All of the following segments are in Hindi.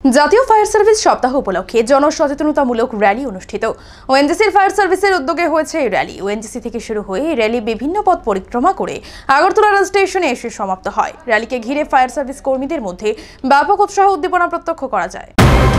জাতীয় ফায়ার সার্ভিস সপ্তাহ উপলক্ষে জনসচেতনতামূলক র্যালি অনুষ্ঠিত। ওএনজিসির ফায়ার সার্ভিসের উদ্যোগে হয়েছে এই র্যালি। ওএনজিসি থেকে শুরু হয়ে এই র্যালি বিভিন্ন পথ পরিক্রমা করে আগরতলা রেল স্টেশনে এসে সমাপ্ত হয়। র্যালিকে ঘিরে ফায়ার সার্ভিস কর্মীদের মধ্যে ব্যাপক উৎসাহ উদ্দীপনা প্রত্যক্ষ করা যায়।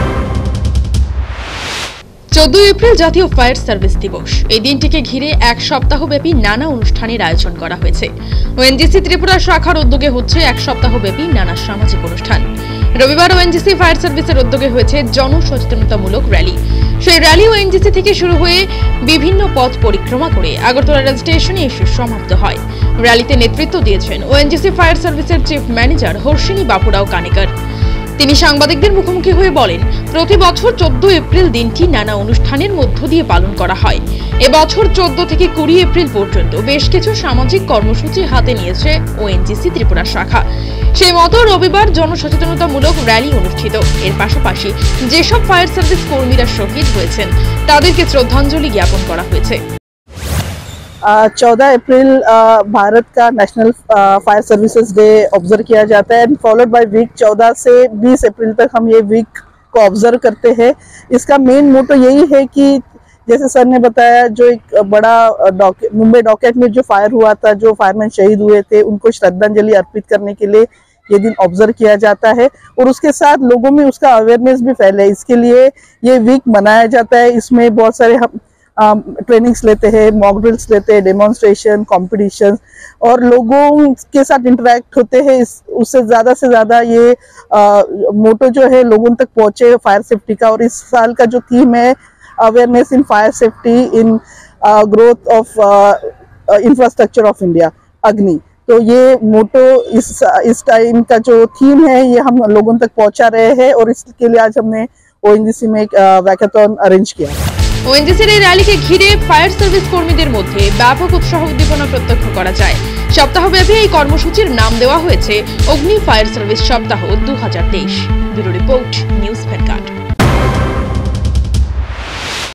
14 এপ্রিল জাতীয় ফায়ার সার্ভিস দিবস। এই দিনটিকে ঘিরে এক সপ্তাহব্যাপী নানা অনুষ্ঠানের আয়োজন করা হয়েছে। ওএনজিসি ত্রিপুরা শাখার উদ্যোগে হচ্ছে এক সপ্তাহব্যাপী নানা সামাজিক অনুষ্ঠান। রবিবার ওএনজিসি ফায়ার সার্ভিসের উদ্যোগে হয়েছে জনসচেতনতামূলক র্যালি। সেই র্যালি ওএনজিসি থেকে শুরু হয়ে বিভিন্ন পথ পরিক্রমা করে আগরতলা রেল স্টেশনে এসে সমাপ্ত হয়। র্যালিতে নেতৃত্ব দিয়েছেন ওএনজিসি ফায়ার সার্ভিসের চিফ ম্যানেজার হর্ষিনী বাপুরাও কানেকার। তিনি সাংবাদিকদের মুখোমুখি হয়ে বলেন, প্রতি বছর 14 এপ্রিল দিনটি নানা অনুষ্ঠানের মধ্য দিয়ে পালন করা হয়। এবছর 14 থেকে 20 এপ্রিল পর্যন্ত বেশ কিছু সামাজিক কর্মসূচি হাতে নিয়েছে ওএনজিসি ত্রিপুরা শাখা। সেই মতো রবিবার জনসচেতনতামূলক র্যালি অনুষ্ঠিত। এর পাশাপাশি যেসব ফায়ার সার্ভিস কর্মীরা শহীদ হয়েছেন তাদেরকে শ্রদ্ধাঞ্জলি জ্ঞাপন করা হয়েছে। 14 अप्रैल भारत का national fire services day observe किया जाता है एंड फॉलोड बाय वीक 14 से 20 अप्रैल तक हम ये वीक को ऑब्जर्व करते हैं। इसका मेन मोटो यही है कि जैसे सर ने बताया, जो एक बड़ा मुंबई डॉकेट में जो फायर हुआ था, जो फायरमैन शहीद हुए थे, उनको श्रद्धांजलि अर्पित करने के लिए ये दिन ऑब्जर्व किया जाता है और उसके साथ लोगों में उसका अवेयरनेस भी फैले, इसके लिए ये वीक मनाया जाता है। इसमें बहुत सारे हम ट्रेनिंग्स लेते हैं, मॉक ड्रिल्स लेते हैं, डेमोन्स्ट्रेशन, कॉम्पिटिशन और लोगों के साथ इंटरेक्ट होते हैं। उससे ज़्यादा ये मोटो जो है लोगों तक पहुँचे फायर सेफ्टी का। और इस साल का जो थीम है awareness in fire safety in growth of infrastructure of India, अग्नि। तो ये मोटो इस टाइम का जो थीम है ये हम लोगों तक पहुँचा रहे हैं और इसके लिए आज हमने ओएनजीसी में एक वैकाथन अरेंज किया। ওএনজিসির এই র্যালিকে ঘিরে ফায়ার সার্ভিস কর্মীদের মধ্যে ব্যাপক উৎসাহ উদ্দীপনা প্রত্যক্ষ করা যায়। সপ্তাহব্যাপী এই কর্মসূচির নাম দেওয়া হয়েছে অগ্নি ফায়ার সার্ভিস সপ্তাহ 2023। Bureau report, News vanguard.